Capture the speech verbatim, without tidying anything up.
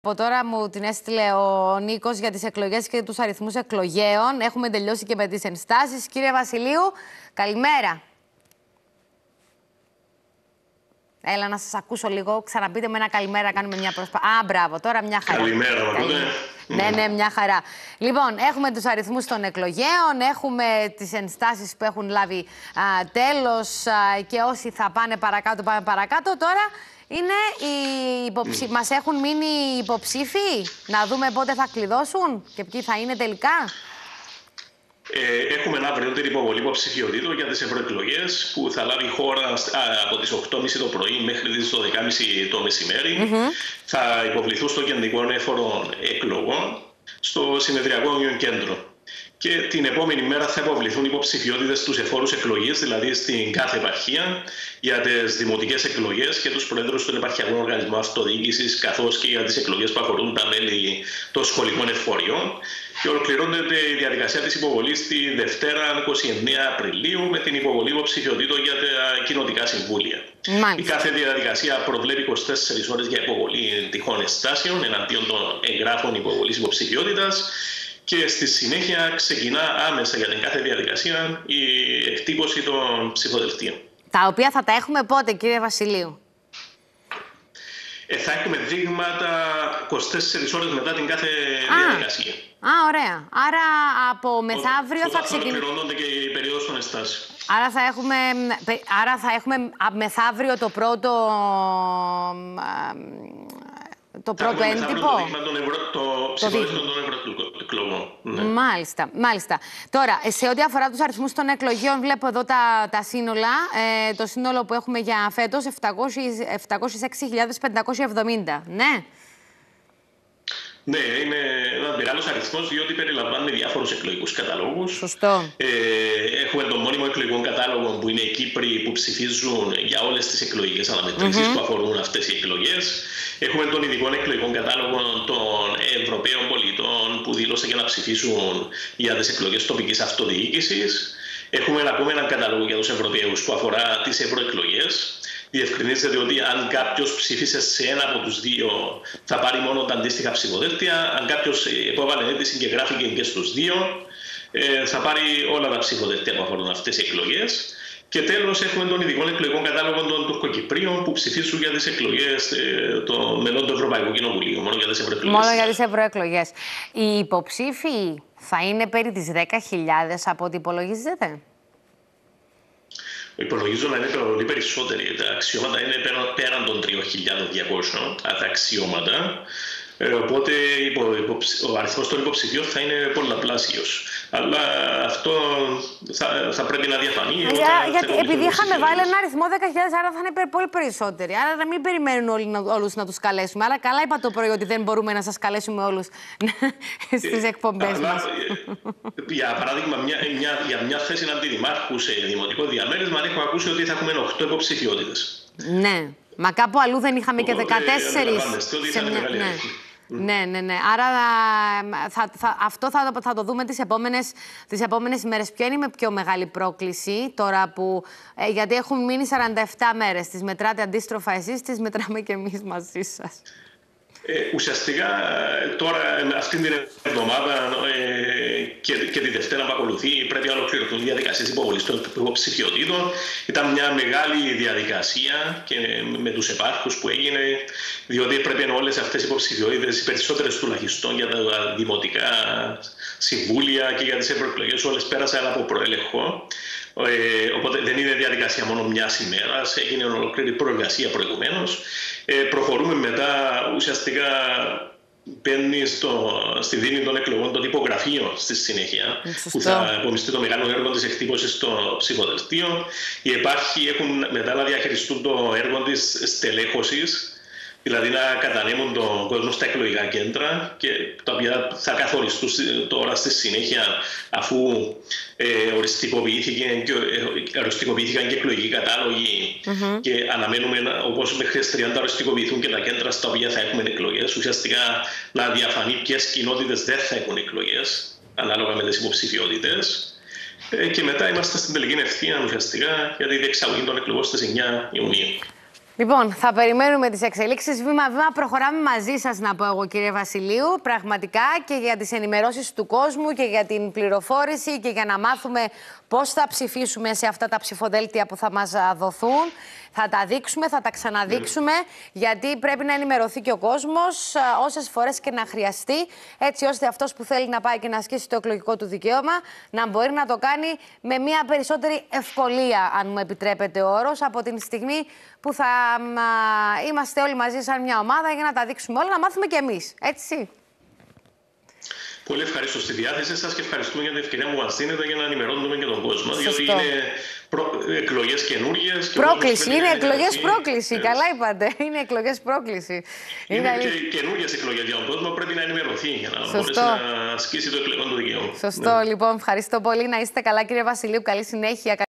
Από τώρα μου την έστειλε ο Νίκος για τις εκλογές και τους αριθμούς εκλογέων. Έχουμε τελειώσει και με τις ενστάσεις. Κύριε Βασιλείου, καλημέρα. Έλα να σας ακούσω λίγο. Ξαναπείτε με ένα καλημέρα, κάνουμε μια προσπάθεια. Α, μπράβο, τώρα μια χαρά. Καλημέρα, καλημέρα. Ναι, ναι, μια χαρά. Λοιπόν, έχουμε τους αριθμούς των εκλογέων, έχουμε τις ενστάσεις που έχουν λάβει α, τέλος α, και όσοι θα πάνε παρακάτω, πάμε παρακάτω. Τώρα είναι οι υποψη... μας έχουν μείνει υποψήφοι, να δούμε πότε θα κλειδώσουν και ποιοι θα είναι τελικά. Ε, έχουμε αύριο την υποβολή υποψηφιότητων για τις ευρωεκλογές που θα λάβει η χώρα α, από τις οκτώ και μισή το πρωί μέχρι τις δώδεκα και μισή το μεσημέρι. Mm-hmm. Θα υποβληθούν στο Κεντρικό Έφορο Εκλογών στο Συνεδριακό Κέντρο. Και την επόμενη μέρα θα υποβληθούν υποψηφιότητες στους εφόρους εκλογές, δηλαδή στην κάθε επαρχία, για τις δημοτικές εκλογές και τους προέδρους των επαρχιακών οργανισμών αυτοδιοίκησης, καθώς και για τις εκλογές που αφορούν τα μέλη των σχολικών εφοριών. Και ολοκληρώνεται η διαδικασία της υποβολής τη Δευτέρα είκοσι εννέα Απριλίου με την υποβολή υποψηφιότητων για τα κοινοτικά συμβούλια. Μάλιστα. Η κάθε διαδικασία προβλέπει είκοσι τέσσερις ώρες για υποβολή τυχόν ενστάσεων εναντίον των εγγράφων υποβολής υποψηφιότητας. Και στη συνέχεια ξεκινά άμεσα για την κάθε διαδικασία η εκτύπωση των ψηφοδελτίων. Τα οποία θα τα έχουμε πότε, κύριε Βασιλείου? Ε, θα έχουμε δείγματα είκοσι τέσσερις ώρες μετά την κάθε Α. διαδικασία. Α, ωραία. Άρα από μεθαύριο θα ξεκινήσει. Ολοκληρώνονται και οι περίοδος των ενστάσεων. Άρα θα έχουμε, άρα θα έχουμε μεθαύριο το πρώτο... Το πρώτο έντυπο. Το δείγμα των ευρω... το ψηφοδέλτιο των ευρωεκλογών. Ναι. Μάλιστα, μάλιστα. Τώρα, σε ό,τι αφορά τους αριθμούς των εκλογέων, βλέπω εδώ τα, τα σύνολα. Ε, το σύνολο που έχουμε για φέτος, επτακόσιες έξι χιλιάδες πεντακόσιοι εβδομήντα. Ναι. Ναι, είναι ένα μεγάλος αριθμός, διότι περιλαμβάνει διάφορους εκλογικούς καταλόγους. Σωστό. Ε, έχουμε τον μόνιμο εκλογικό κατάλογο που είναι οι Κύπροι που ψηφίζουν για όλες τις εκλογικές αναμετρήσεις mm-hmm. που αφορούν αυτές οι εκλογές. Έχουμε τον ειδικό εκλογικό κατάλογο των Ευρωπαίων πολιτών που δήλωσαν για να ψηφίσουν για τις εκλογές τοπικής αυτοδιοίκησης. Έχουμε ακόμα έναν κατάλογο για τους Ευρωπαίους που αφορά τις ευρωεκλογές. Διευκρινίζεται ότι αν κάποιος ψήφισε σε ένα από τους δύο θα πάρει μόνο τα αντίστοιχα ψηφοδέλτια. Αν κάποιος υπέβαλε αίτηση και γράφηκε και στους δύο, θα πάρει όλα τα ψηφοδέλτια που αφορούν αυτές οι εκλογές. Και τέλος έχουμε τον ειδικό εκλογικό κατάλογο των Τουρκοκυπρίων που ψηφίσουν για τις εκλογές των μελών του Ευρωπαϊκού Κοινοβουλίου. Μόνο για τις ευρωεκλογές. Μόνο για τις ευρωεκλογές. Οι υποψήφοι θα είναι περί τις δέκα χιλιάδες από ό,τι υπολογίζεται? Υπολογίζω να είναι πολύ περισσότεροι. Τα αξιώματα είναι πέραν των τρεις χιλιάδες διακόσιων τα αξιώματα. Οπότε ο αριθμός των υποψηφίων θα είναι πολλαπλάσιος. Αλλά αυτό θα, θα πρέπει να διαφανεί. Για, γιατί επειδή είχαμε βάλει ένα αριθμό δέκα χιλιάδες, άρα θα είναι πολύ περισσότεροι. Άρα να μην περιμένουν όλοι, όλους να τους καλέσουμε. Άρα καλά είπα το πρωί ότι δεν μπορούμε να σας καλέσουμε όλους στις εκπομπές αλλά, μας. Για παράδειγμα, μια, μια, για μια θέση αντιδημάρχου σε δημοτικό διαμέρισμα, έχω ακούσει ότι θα έχουμε οκτώ υποψηφιότητες. Ναι. Μα κάπου αλλού δεν είχαμε και δεκατέσσερις. Σε μια... ναι. Ναι, ναι, ναι. Άρα θα, θα, αυτό θα, θα το δούμε τις επόμενες, τις επόμενες ημέρες. Ποια είναι η πιο μεγάλη πρόκληση τώρα που... Ε, γιατί έχουν μείνει σαράντα επτά μέρες. Τις μετράτε αντίστροφα εσείς, τις μετράμε και εμείς μαζί σας. Ε, ουσιαστικά τώρα αυτή την εβδομάδα ε, και, και τη Δευτέρα που ακολουθεί πρέπει να ολοκληρωθούν οι διαδικασίες υποβολής των υποψηφιότητων. Ήταν μια μεγάλη διαδικασία και με τους επάρχους που έγινε, διότι πρέπει όλες αυτές οι υποψηφιότητες, οι περισσότερες τουλάχιστον για τα δημοτικά συμβούλια και για τις ευρωεκλογές, όλες πέρασαν από προέλεγχο. Ε, οπότε δεν είναι διαδικασία μόνο μιας ημέρας, έγινε ολόκληρη προεργασία προηγουμένως. Ε, προχωρούμε μετά, ουσιαστικά μπαίνει στο, στη δίνη των εκλογών των τυπογραφείων στη συνέχεια, που θα απομιστεί το μεγάλο έργο της εκτύπωσης στο ψηφοδελτίο. Οι επάρχοι έχουν μετά να διαχειριστούν το έργο της στελέχωσης, δηλαδή να κατανέμουν τον κόσμο στα εκλογικά κέντρα, και τα οποία θα καθοριστούν τώρα στη συνέχεια, αφού ε, οριστικοποιήθηκαν, και, ε, οριστικοποιήθηκαν και εκλογικοί κατάλογοι mm-hmm. και αναμένουμε, όπως μέχρι τις τριάντα οριστικοποιηθούν και τα κέντρα στα οποία θα έχουμε εκλογές, ουσιαστικά να διαφανεί ποιες κοινότητες δεν θα έχουν εκλογές, ανάλογα με τις υποψηφιότητες. Ε, και μετά είμαστε στην τελική ευθεία ουσιαστικά για τη διεξαγωγή των εκλογών στις εννιά Ιουνίου. Λοιπόν, θα περιμένουμε τις εξελίξεις. Βήμα-βήμα προχωράμε μαζί σας, να πω εγώ, κύριε Βασιλείου. Πραγματικά και για τις ενημερώσεις του κόσμου και για την πληροφόρηση και για να μάθουμε πώς θα ψηφίσουμε σε αυτά τα ψηφοδέλτια που θα μας δοθούν. Θα τα δείξουμε, θα τα ξαναδείξουμε, γιατί πρέπει να ενημερωθεί και ο κόσμος όσες φορές και να χρειαστεί, έτσι ώστε αυτός που θέλει να πάει και να ασκήσει το εκλογικό του δικαίωμα να μπορεί να το κάνει με μια περισσότερη ευκολία, αν μου επιτρέπετε ο όρος, από την στιγμή που θα α, είμαστε όλοι μαζί σαν μια ομάδα για να τα δείξουμε όλα, να μάθουμε κι εμείς, έτσι. Πολύ ευχαριστώ στη διάθεσή σας και ευχαριστούμε για την ευκαιρία που μας δίνετε για να ενημερώνουμε και τον κόσμο. Σωστό. Διότι είναι προ... εκλογές καινούργιες. Πρόκληση, είναι εκλογές πρόκληση. Έτσι. Καλά είπατε. Είναι εκλογές πρόκληση. Είναι, είναι και καινούργιες εκλογές για τον κόσμο. Πρέπει να ενημερωθεί για να Σωστό. μπορέσει να ασκήσει το εκλογικό του δικαίωμα. Σωστό, ναι. Λοιπόν, ευχαριστώ πολύ. Να είστε καλά, κύριε Βασιλείου. Καλή συνέχεια.